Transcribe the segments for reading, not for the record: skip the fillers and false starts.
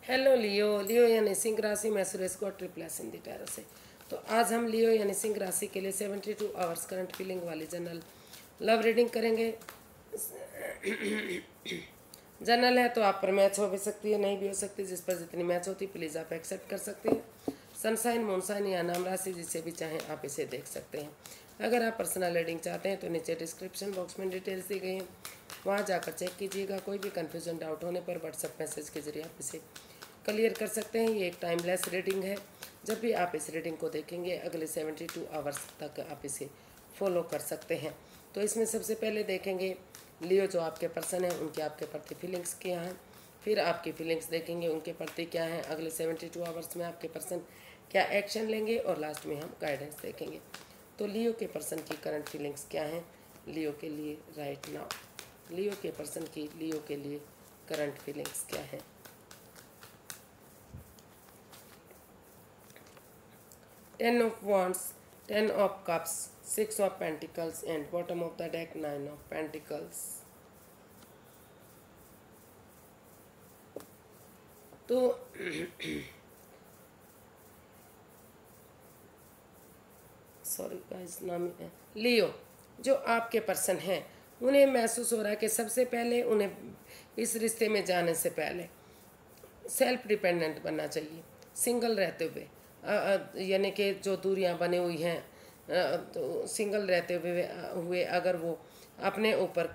Hello लियो। लियो यानी सिंह राशि में Suresh got replace in the tarot से। तो आज हम लियो यानी सिंह राशि के लिए 72 आवर्स करंट फीलिंग वाली जनरल लव रीडिंग करेंगे। जनरल है तो आप पर मैच हो भी सकती है, नहीं भी हो सकती। जिस पर जितनी मैच होती प्लीज़ आप एक्सेप्ट कर सकते हैं। सनसाइन मूनसाइन या नाम राशि जिसे भी चाहें आप इसे देख सकते हैं। अगर आप पर्सनल रीडिंग चाहते हैं तो नीचे डिस्क्रिप्शन बॉक्स में डिटेल्स दी गई हैं, वहाँ जाकर चेक कीजिएगा। कोई भी कन्फ्यूजन डाउट होने पर व्हाट्सएप मैसेज के जरिए आप इसे क्लियर कर सकते हैं। ये एक टाइमलेस रीडिंग है। जब भी आप इस रीडिंग को देखेंगे अगले 72 आवर्स तक आप इसे फॉलो कर सकते हैं। तो इसमें सबसे पहले देखेंगे लियो जो आपके पर्सन हैं उनके आपके प्रति फीलिंग्स क्या हैं, फिर आपकी फीलिंग्स देखेंगे उनके प्रति क्या हैं, अगले 72 आवर्स में आपके पर्सन क्या एक्शन लेंगे, और लास्ट में हम गाइडेंस देखेंगे। तो लियो के पर्सन की करंट फीलिंग्स क्या हैं लियो के लिए राइट नाउ। लियो के पर्सन की लियो के लिए करंट फीलिंग्स क्या हैं। 10 of Wands, 10 of Cups, 6 of Pentacles and bottom of the deck 9 of Pentacles। तो सॉरी गाइस, नाम लियो जो आपके पर्सन हैं उन्हें महसूस हो रहा है कि सबसे पहले उन्हें इस रिश्ते में जाने से पहले सेल्फ डिपेंडेंट बनना चाहिए। सिंगल रहते हुए यानी कि जो दूरियां बनी हुई हैं, तो सिंगल रहते हुए अगर वो अपने ऊपर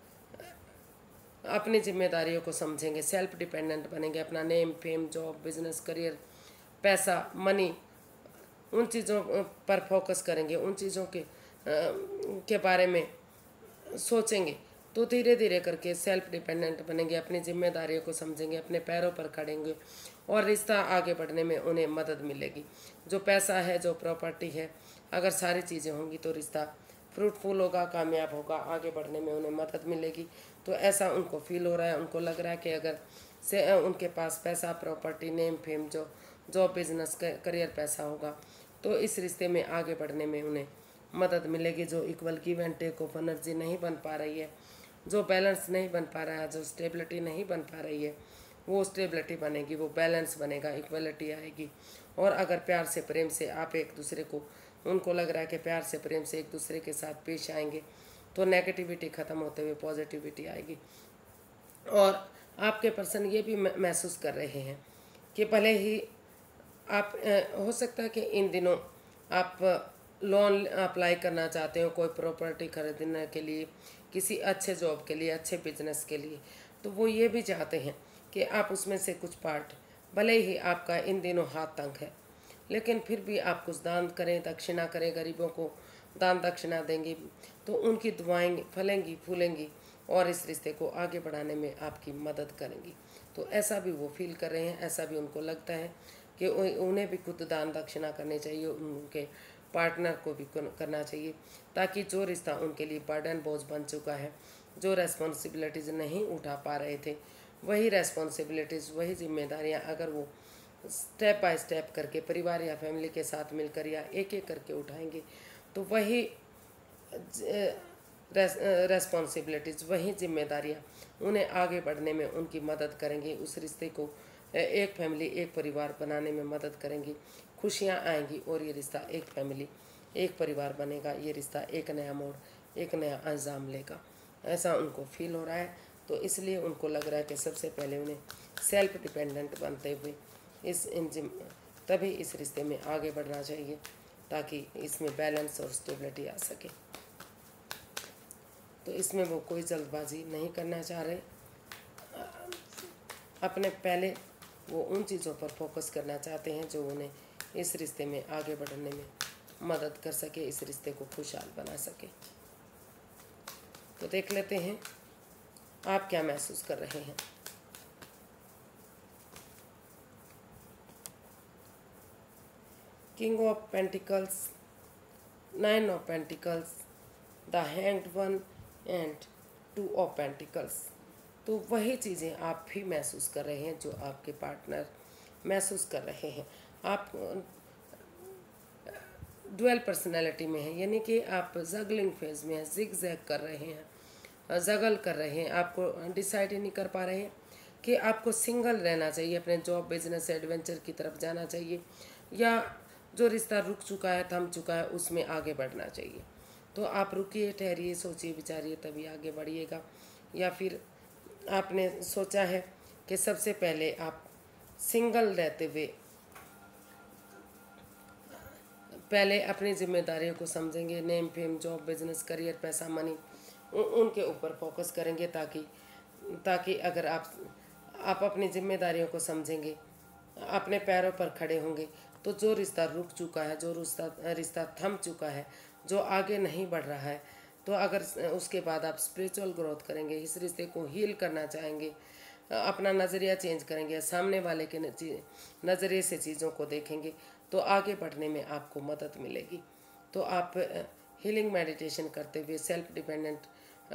अपनी जिम्मेदारियों को समझेंगे, सेल्फ डिपेंडेंट बनेंगे, अपना name fame job business career पैसा मनी उन चीज़ों पर फोकस करेंगे, उन चीज़ों के बारे में सोचेंगे, तो धीरे धीरे करके सेल्फ डिपेंडेंट बनेंगे, अपनी जिम्मेदारियों को समझेंगे, अपने पैरों पर खड़ेंगे और रिश्ता आगे बढ़ने में उन्हें मदद मिलेगी। जो पैसा है, जो प्रॉपर्टी है, अगर सारी चीज़ें होंगी तो रिश्ता फ्रूटफुल होगा, कामयाब होगा, आगे बढ़ने में उन्हें मदद मिलेगी। तो ऐसा उनको फील हो रहा है। उनको लग रहा है कि अगर से उनके पास पैसा प्रॉपर्टी नेम फेम जो जॉब बिजनेस करियर पैसा होगा तो इस रिश्ते में आगे बढ़ने में उन्हें मदद मिलेगी। जो equal give and take of energy नहीं बन पा रही है, जो बैलेंस नहीं बन पा रहा है, जो स्टेबिलिटी नहीं बन पा रही है, वो स्टेबिलिटी बनेगी, वो बैलेंस बनेगा, इक्वलिटी आएगी। और अगर प्यार से प्रेम से आप एक दूसरे को, उनको लग रहा है कि प्यार से प्रेम से एक दूसरे के साथ पेश आएंगे तो नेगेटिविटी ख़त्म होते हुए पॉजिटिविटी आएगी। और आपके पर्सन ये भी महसूस कर रहे हैं कि भले ही आप हो सकता है कि इन दिनों आप लोन अप्लाई करना चाहते हो कोई प्रॉपर्टी खरीदने के लिए, किसी अच्छे जॉब के लिए, अच्छे बिजनेस के लिए, तो वो ये भी चाहते हैं कि आप उसमें से कुछ पार्ट, भले ही आपका इन दिनों हाथ तंग है लेकिन फिर भी आप कुछ दान करें, दक्षिणा करें, गरीबों को दान दक्षिणा देंगे तो उनकी दुआएं फलेंगी फूलेंगी और इस रिश्ते को आगे बढ़ाने में आपकी मदद करेंगी। तो ऐसा भी वो फील कर रहे हैं, ऐसा भी उनको लगता है कि उन्हें भी खुद दान दक्षिणा करनी चाहिए, उनके पार्टनर को भी करना चाहिए, ताकि जो रिश्ता उनके लिए बर्डन बोझ बन चुका है, जो रेस्पॉन्सिबिलिटीज़ नहीं उठा पा रहे थे, वही रेस्पॉन्सिबिलिटीज़ वही जिम्मेदारियां अगर वो स्टेप बाय स्टेप करके परिवार या फैमिली के साथ मिलकर या एक एक करके उठाएंगे तो वही रेस्पॉन्सिबिलिटीज़ वही जिम्मेदारियां उन्हें आगे बढ़ने में उनकी मदद करेंगी, उस रिश्ते को एक फैमिली एक परिवार बनाने में मदद करेंगी, खुशियां आएंगी और ये रिश्ता एक फैमिली एक परिवार बनेगा, ये रिश्ता एक नया मोड़ एक नया अंजाम लेगा, ऐसा उनको फील हो रहा है। तो इसलिए उनको लग रहा है कि सबसे पहले उन्हें सेल्फ डिपेंडेंट बनते हुए तभी इस रिश्ते में आगे बढ़ना चाहिए ताकि इसमें बैलेंस और स्टेबिलिटी आ सके। तो इसमें वो कोई जल्दबाजी नहीं करना चाह रहे, अपने पहले वो उन चीज़ों पर फोकस करना चाहते हैं जो उन्हें इस रिश्ते में आगे बढ़ने में मदद कर सके, इस रिश्ते को खुशहाल बना सके। तो देख लेते हैं आप क्या महसूस कर रहे हैं। King of pentacles, 9 of pentacles, the hanged one and 2 of pentacles. तो वही चीज़ें आप भी महसूस कर रहे हैं जो आपके पार्टनर महसूस कर रहे हैं। आप डुअल पर्सनैलिटी में हैं, यानी कि आप जगलिंग फेज में हैं, जिग जैग कर रहे हैं, जगल कर रहे हैं, आपको डिसाइड ही नहीं कर पा रहे हैं कि आपको सिंगल रहना चाहिए, अपने जॉब बिजनेस एडवेंचर की तरफ जाना चाहिए, या जो रिश्ता रुक चुका है थम चुका है उसमें आगे बढ़ना चाहिए। तो आप रुकिए, ठहरिए, सोचिए विचारिए, तभी आगे बढ़िएगा। या फिर आपने सोचा है कि सबसे पहले आप सिंगल रहते हुए पहले अपनी जिम्मेदारियों को समझेंगे, name fame job business career पैसा मनी उनके ऊपर फोकस करेंगे, ताकि ताकि अगर आप अपनी जिम्मेदारियों को समझेंगे, अपने पैरों पर खड़े होंगे, तो जो रिश्ता रुक चुका है, जो रिश्ता रिश्ता थम चुका है, जो आगे नहीं बढ़ रहा है, तो अगर उसके बाद आप स्पिरिचुअल ग्रोथ करेंगे, इस रिश्ते को हील करना चाहेंगे, अपना नज़रिया चेंज करेंगे, सामने वाले के नज़रिए से चीज़ों को देखेंगे, तो आगे बढ़ने में आपको मदद मिलेगी। तो आप हीलिंग मेडिटेशन करते हुए सेल्फ डिपेंडेंट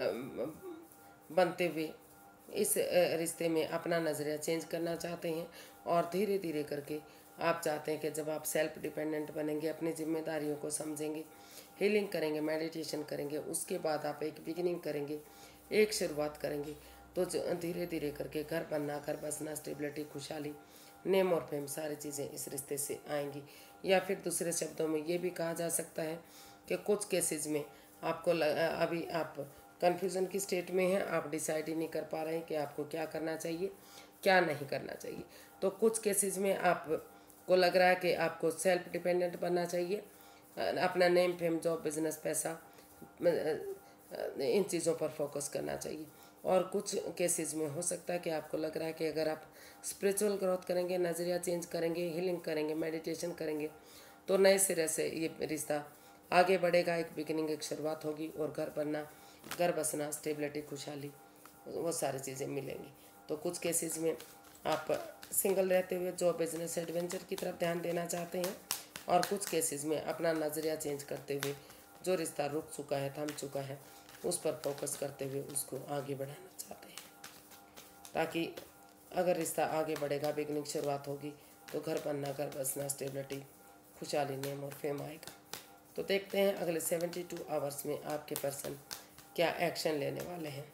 बनते हुए इस रिश्ते में अपना नज़रिया चेंज करना चाहते हैं, और धीरे धीरे करके आप चाहते हैं कि जब आप सेल्फ डिपेंडेंट बनेंगे, अपनी जिम्मेदारियों को समझेंगे, हीलिंग करेंगे, मेडिटेशन करेंगे, उसके बाद आप एक बिगिनिंग करेंगे, एक शुरुआत करेंगे, तो धीरे धीरे करके घर बनना, घर बसना, स्टेबिलिटी, खुशहाली, नेम और फेम सारी चीज़ें इस रिश्ते से आएंगी। या फिर दूसरे शब्दों में ये भी कहा जा सकता है कि कुछ केसेस में आपको अभी आप कन्फ्यूज़न की स्टेट में हैं, आप डिसाइड ही नहीं कर पा रहे हैं कि आपको क्या करना चाहिए, क्या नहीं करना चाहिए। तो कुछ केसेस में आपको लग रहा है कि आपको सेल्फ डिपेंडेंट बनना चाहिए, अपना नेम फेम जॉब बिजनेस पैसा इन चीज़ों पर फोकस करना चाहिए। और कुछ केसेस में हो सकता है कि आपको लग रहा है कि अगर आप स्पिरिचुअल ग्रोथ करेंगे, नज़रिया चेंज करेंगे, हीलिंग करेंगे, मेडिटेशन करेंगे, तो नए सिरे से ये रिश्ता आगे बढ़ेगा, एक बिगिनिंग, एक शुरुआत होगी, और घर बनना, घर बसना, स्टेबिलिटी, खुशहाली, वो सारी चीज़ें मिलेंगी। तो कुछ केसेस में आप सिंगल रहते हुए जॉब बिजनेस एडवेंचर की तरफ ध्यान देना चाहते हैं, और कुछ केसेस में अपना नज़रिया चेंज करते हुए जो रिश्ता रुक चुका है, थम चुका है, उस पर फोकस करते हुए उसको आगे बढ़ाना चाहते हैं, ताकि अगर रिश्ता आगे बढ़ेगा, बिगनिंग शुरुआत होगी, तो घर बनना, घर बसना, स्टेबिलिटी, खुशहाली, नेम और फेम आएगा। तो देखते हैं अगले 72 आवर्स में आपके पर्सन क्या एक्शन लेने वाले हैं।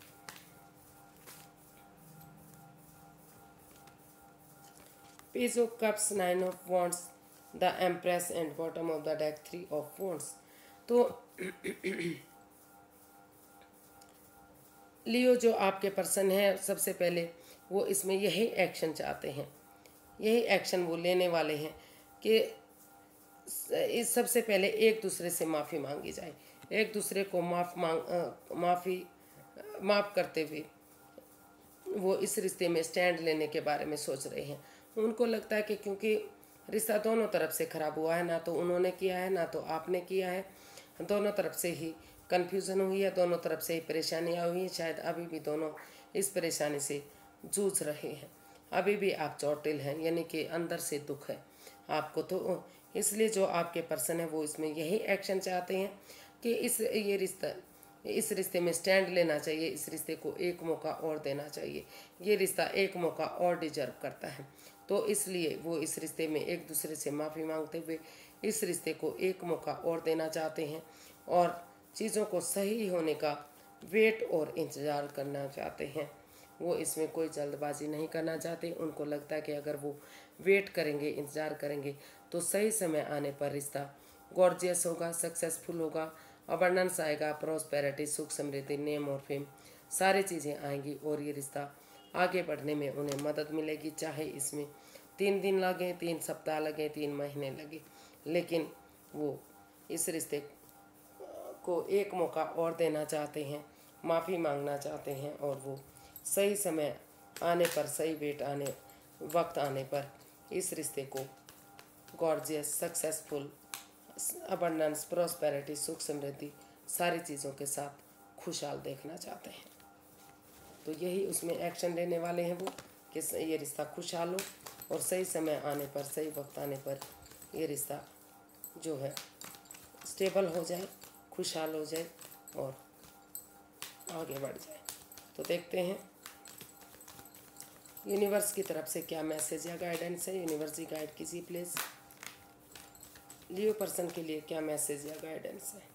Page of cups, 9 of wands, the empress and bottom of the deck 3 of wands. तो लियो जो आपके पर्सन है, सबसे पहले वो इसमें यही एक्शन चाहते हैं, यही एक्शन वो लेने वाले हैं कि इस सबसे पहले एक दूसरे से माफ़ी मांगी जाए, एक दूसरे को माफ़ करते हुए वो इस रिश्ते में स्टैंड लेने के बारे में सोच रहे हैं। उनको लगता है कि क्योंकि रिश्ता दोनों तरफ से ख़राब हुआ है, ना तो उन्होंने किया है ना तो आपने किया है, दोनों तरफ से ही कन्फ्यूज़न हुई है, दोनों तरफ से ही परेशानियाँ हुई हैं, शायद अभी भी दोनों इस परेशानी से जूझ रहे हैं, अभी भी आप चोटिल हैं, यानी कि अंदर से दुख है आपको। तो इसलिए जो आपके पर्सन है वो इसमें यही एक्शन चाहते हैं कि इस रिश्ते में स्टैंड लेना चाहिए, इस रिश्ते को एक मौका और देना चाहिए, ये रिश्ता एक मौका और डिजर्व करता है। तो इसलिए वो इस रिश्ते में एक दूसरे से माफ़ी मांगते हुए इस रिश्ते को एक मौका और देना चाहते हैं, और चीज़ों को सही होने का वेट और इंतज़ार करना चाहते हैं। वो इसमें कोई जल्दबाजी नहीं करना चाहते। उनको लगता है कि अगर वो वेट करेंगे, इंतज़ार करेंगे, तो सही समय आने पर रिश्ता गॉर्जियस होगा, सक्सेसफुल होगा, अबंडेंस आएगा, प्रॉस्पेरिटी, सुख समृद्धि, नेम और फेम सारी चीज़ें आएंगी, और ये रिश्ता आगे बढ़ने में उन्हें मदद मिलेगी। चाहे इसमें 3 दिन लगे, 3 सप्ताह लगे, 3 महीने लगे, लेकिन वो इस रिश्ते को एक मौका और देना चाहते हैं, माफ़ी मांगना चाहते हैं, और वो सही समय आने पर, सही वक्त आने पर इस रिश्ते को गॉर्जियस, सक्सेसफुल, अबंडेंस, प्रॉस्पेरिटी, सुख समृद्धि सारी चीज़ों के साथ खुशहाल देखना चाहते हैं। तो यही उसमें एक्शन लेने वाले हैं वो, कि ये रिश्ता खुशहाल हो, और सही समय आने पर, सही वक्त आने पर ये रिश्ता जो है स्टेबल हो जाए, खुशहाल हो जाए और आगे बढ़ जाए। तो देखते हैं यूनिवर्स की तरफ से क्या मैसेज या गाइडेंस है। यूनिवर्स ही गाइड कीजिए प्लीज़, लियो पर्सन के लिए क्या मैसेज या गाइडेंस है।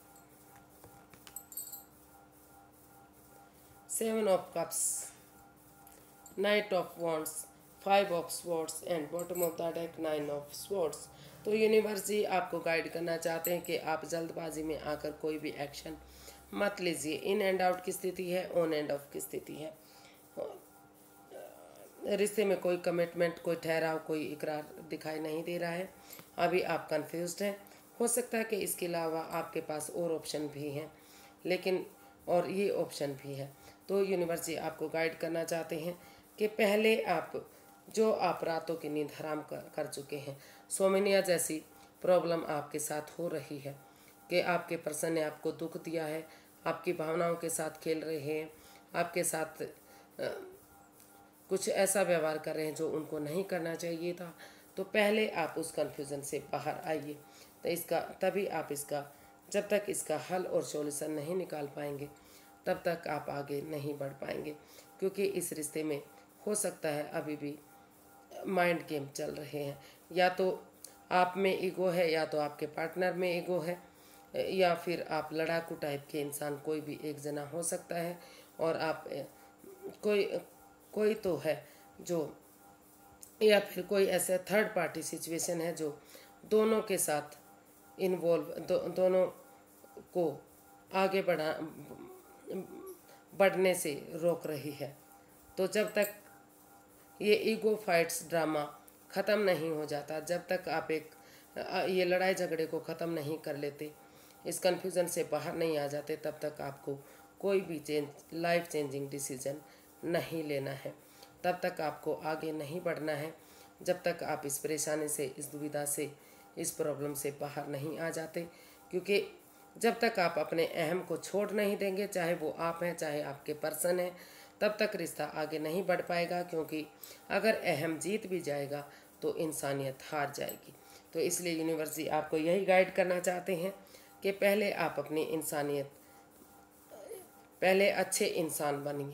7 of cups, knight of wands, 5 of swords and bottom of the deck 9 of swords. तो यूनिवर्स जी आपको गाइड करना चाहते हैं कि आप जल्दबाजी में आकर कोई भी एक्शन मत लीजिए। इन एंड आउट की स्थिति है, ऑन एंड ऑफ की स्थिति है। रिश्ते में कोई कमिटमेंट, कोई ठहराव, कोई इकरार दिखाई नहीं दे रहा है। अभी आप कंफ्यूज्ड हैं। हो सकता है कि इसके अलावा आपके पास और ऑप्शन भी हैं, लेकिन और ये ऑप्शन भी है। तो यूनिवर्स जी आपको गाइड करना चाहते हैं कि पहले आप रातों की नींद हराम कर चुके हैं। सोमिनिया जैसी प्रॉब्लम आपके साथ हो रही है कि आपके पर्सन ने आपको दुख दिया है, आपकी भावनाओं के साथ खेल रहे हैं, आपके साथ कुछ ऐसा व्यवहार कर रहे हैं जो उनको नहीं करना चाहिए था। तो पहले आप उस कन्फ्यूज़न से बाहर आइए। तो जब तक इसका हल और सॉल्यूशन नहीं निकाल पाएंगे तब तक आप आगे नहीं बढ़ पाएंगे, क्योंकि इस रिश्ते में हो सकता है अभी भी माइंड गेम चल रहे हैं। या तो आप में ईगो है, या तो आपके पार्टनर में ईगो है, या फिर आप लड़ाकू टाइप के इंसान कोई भी एक जना हो सकता है। और आप कोई तो है जो, या फिर कोई ऐसा थर्ड पार्टी सिचुएशन है जो दोनों के साथ दोनों को आगे बढ़ने से रोक रही है। तो जब तक ये ईगो फाइट्स ड्रामा ख़त्म नहीं हो जाता, जब तक आप ये लड़ाई झगड़े को ख़त्म नहीं कर लेते, इस कन्फ्यूज़न से बाहर नहीं आ जाते, तब तक आपको कोई भी लाइफ चेंजिंग डिसीजन नहीं लेना है। तब तक आपको आगे नहीं बढ़ना है, जब तक आप इस परेशानी से, इस दुविधा से, इस प्रॉब्लम से बाहर नहीं आ जाते। क्योंकि जब तक आप अपने अहम को छोड़ नहीं देंगे, चाहे वो आप हैं चाहे आपके पर्सन हैं, तब तक रिश्ता आगे नहीं बढ़ पाएगा। क्योंकि अगर अहम जीत भी जाएगा तो इंसानियत हार जाएगी। तो इसलिए यूनिवर्स जी आपको यही गाइड करना चाहते हैं कि पहले आप अपनी इंसानियत, पहले अच्छे इंसान बनिए।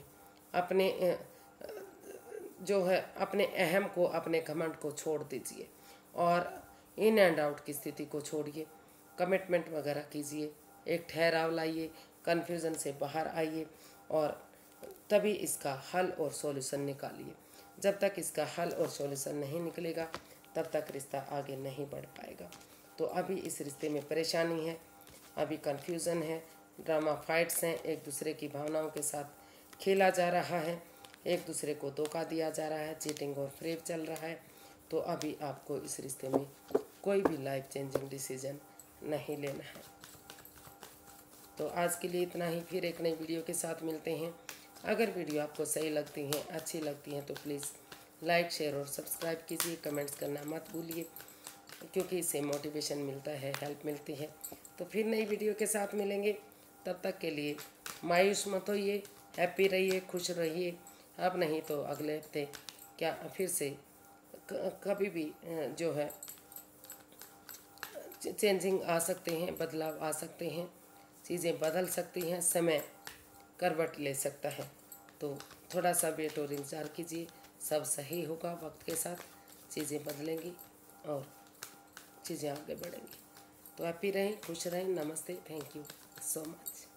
अपने अहम को, अपने घमंड को छोड़ दीजिए और इन एंड आउट की स्थिति को छोड़िए। कमिटमेंट वगैरह कीजिए, एक ठहराव लाइए, कन्फ्यूज़न से बाहर आइए और तभी इसका हल और सॉल्यूशन निकालिए। जब तक इसका हल और सॉल्यूशन नहीं निकलेगा तब तक रिश्ता आगे नहीं बढ़ पाएगा। तो अभी इस रिश्ते में परेशानी है, अभी कन्फ्यूज़न है, ड्रामा फाइट्स हैं, एक दूसरे की भावनाओं के साथ खेला जा रहा है, एक दूसरे को धोखा दिया जा रहा है, चीटिंग और फ्रेब चल रहा है। तो अभी आपको इस रिश्ते में कोई भी लाइफ चेंजिंग डिसीजन नहीं लेना है। तो आज के लिए इतना ही, फिर एक नई वीडियो के साथ मिलते हैं। अगर वीडियो आपको सही लगती हैं, अच्छी लगती हैं, तो प्लीज़ लाइक, शेयर और सब्सक्राइब कीजिए। कमेंट्स करना मत भूलिए, क्योंकि इससे मोटिवेशन मिलता है, हेल्प मिलती है। तो फिर नई वीडियो के साथ मिलेंगे, तब तक के लिए मायूस मत होइए, हैप्पी रहिए, खुश रहिए। अब नहीं तो अगले हफ्ते क्या फिर से कभी भी जो है चेंजिंग आ सकते हैं, बदलाव आ सकते हैं, चीज़ें बदल सकती हैं, समय करवट ले सकता है। तो थोड़ा सा वेट और इंतज़ार कीजिए, सब सही होगा। वक्त के साथ चीज़ें बदलेंगी और चीज़ें आगे बढ़ेंगी। तो हैप्पी रहें, खुश रहें। नमस्ते, थैंक यू सो मच।